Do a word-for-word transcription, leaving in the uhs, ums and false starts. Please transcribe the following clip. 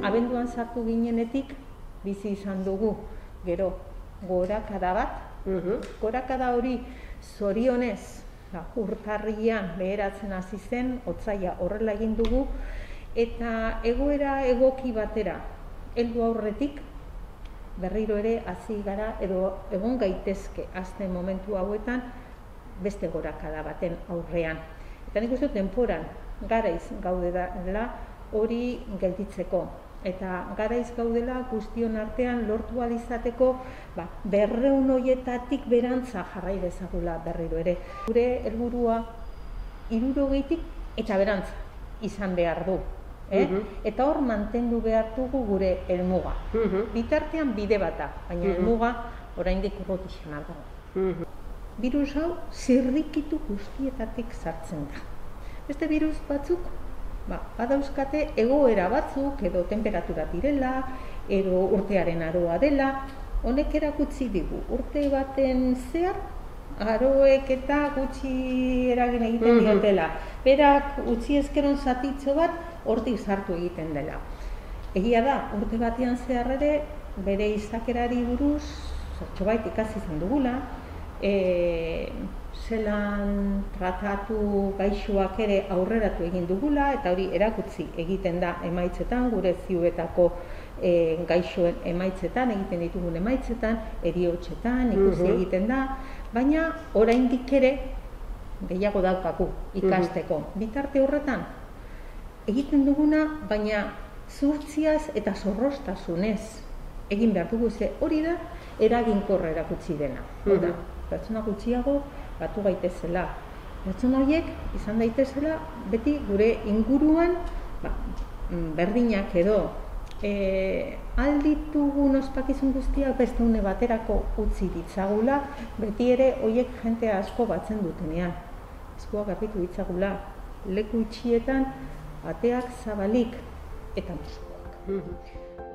abenduan sartu ginenetik bizi izan dugu. Gero, gorakada bat, Mhm. gorakada hori zorionez, ba, urtarrian beheratzen hasi zen, otsaila horrela egin dugu, eta egoera egoki batera heldu aurretik, berriro ere hasi gara, edo egon gaitezke azten momentu hauetan, beste gorakada baten aurrean. Eta nik uste dut denporan, garaiz gaudela hori gelditzeko. Eta garaiz gaudela guztion artean lortu ahal izateko ba, berrehun horietatik berantza jarrai dezagula berriro ere. Gure helburua hirurogeitik eta berantza izan behar du. Eh? Mhm. Eta hor mantendu behar dugu gure helmuga. Mhm. Bitartean bide bat da, baina Mhm. helmuga oraindik urruti xamar dago. Mhm. Birus hau zirrikitu guztietatik sartzen da. Beste birus batzuk ba, badauzkate egoera batzuk edo temperatura direla, edo urtearen aroa dela, honek erakutsi digu urte baten zehar aroek eta gutxi eragin egiten Mhm. diotela. Berak utzi ezkeron zatitxo bat hortik sartu egiten dela. Egia da, urte batean zehar ere bere izakerari buruz zertxobait ikasi izan dugula, e, zelan tratatu gaixoak ere aurreratu egin dugula, eta hori erakutsi egiten da emaitzetan, gure ziuetako e, gaixoen emaitzetan, egiten ditugun emaitzetan, eriotxetan ikusi Mhm. egiten da, baina oraindik ere gehiago daukagu ikasteko. Bitarte horretan, egiten duguna, baina zuhurtziaz eta zorrostasunez egin behar dugu, ze hori da eraginkorra erakutsi dena. Hau da, Mhm. pertsona gutxiago batu gaitezela. Pertsona horiek izan daitezela beti gure inguruan ba, mm, berdinak edo e, alditugun ospakizun guztiak beste une baterako utzi ditzagula, beti ere horiek jente asko batzen dutenean. Eskuak garbitu ditzagula, leku itxietan ateak zabalik eta muskuak. Mhm.